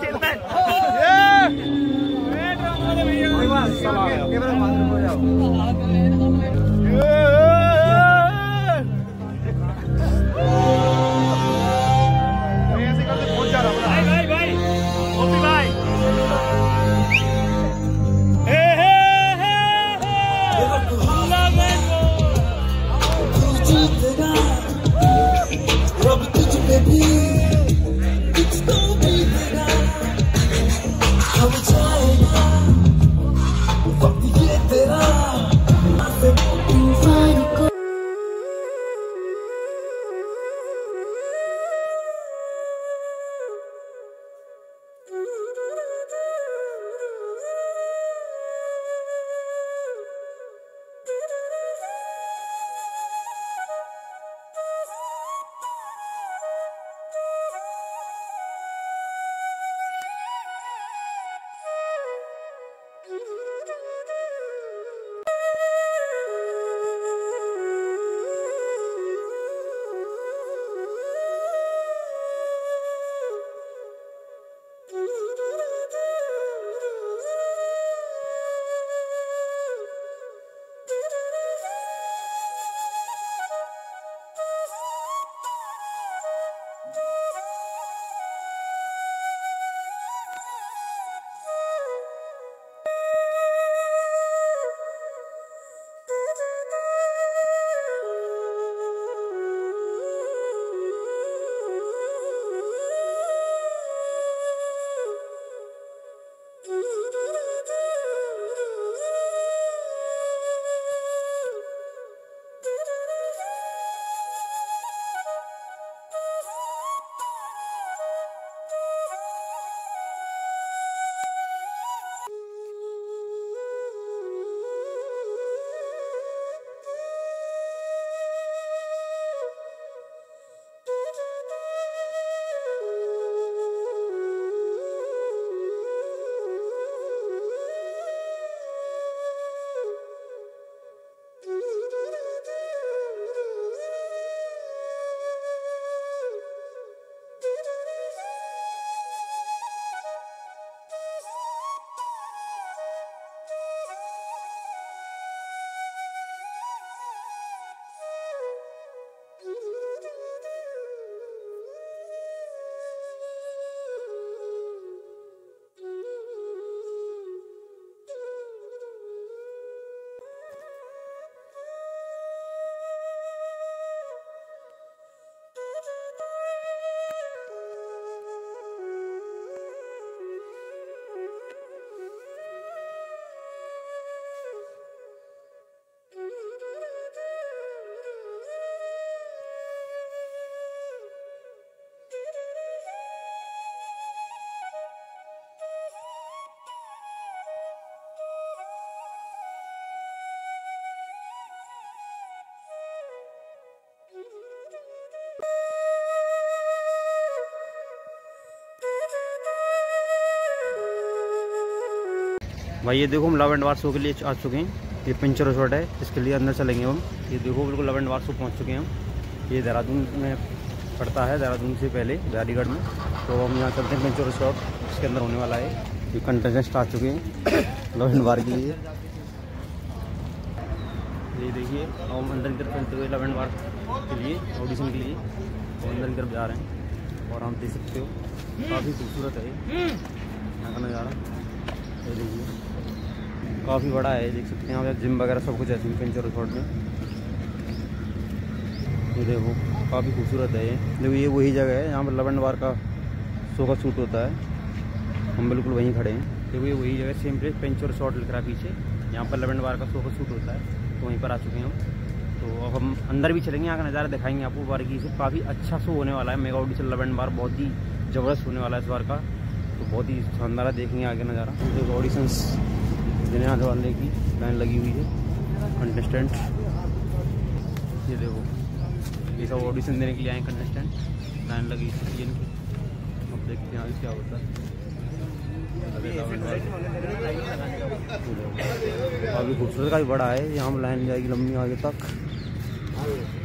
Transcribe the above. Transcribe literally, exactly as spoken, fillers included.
भाई ये देखो हम लव एंड वार शो के लिए आ चुके हैं। ये पिंचर रिसोर्ट है, इसके लिए अंदर चलेंगे हम। ये देखो बिल्कुल लव एंड वार शो पहुँच चुके हैं हम। ये देहरादून में पड़ता है, देहरादून से पहले बिहारीगढ़ में। तो हम यहाँ चलते हैं पिंचर रिसोर्ट, इसके अंदर होने वाला है। ये कंटेस्टेंट आ चुके हैं लव एंड वार के लिए। ये देखिए हम अंदर की तरफ चलते हुए लव एंड वार के लिए ऑडिशन के लिए तो अंदर की तरफ जा रहे हैं। और हम देख सकते हो काफ़ी खूबसूरत है यहाँ का नज़ारा। ये देखिए काफ़ी बड़ा है, देख सकते हैं यहाँ पे जिम वगैरह सब कुछ है पिंचर रिसोर्ट में। ये देखो काफ़ी खूबसूरत है ये। देखो ये वही जगह है जहाँ पर लव एंड वार का शो का शूट होता है। हम बिल्कुल वहीं खड़े हैं। देखो ये वही जगह, सेम प्लेस पिंचर रिसोर्ट लिख रहा है पीछे। यहाँ पर लव एंड वार का शो का शूट होता है, तो वहीं पर आ चुके हैं हम। तो अब हम अंदर भी चलेंगे, यहाँ का नज़ारा दिखाएंगे आपको बारीकी से। काफ़ी अच्छा शो होने वाला है, mega audition love and war बहुत ही ज़बरदस्त होने वाला है इस बार का। तो बहुत ही शानदार है, देखेंगे आगे नज़ारा। देखो ऑडिशंस देने आने वाले की लाइन लगी हुई है, कंटेस्टेंट। ये देखो ये सब ऑडिशन देने के लिए आए कंटेस्टेंट, लाइन लगी है इनकी। अब देखते हैं आगे क्या होता है। काफ़ी खूबसूरत, काफ़ी बड़ा है, यहाँ पर लाइन जाएगी लंबी आगे तक।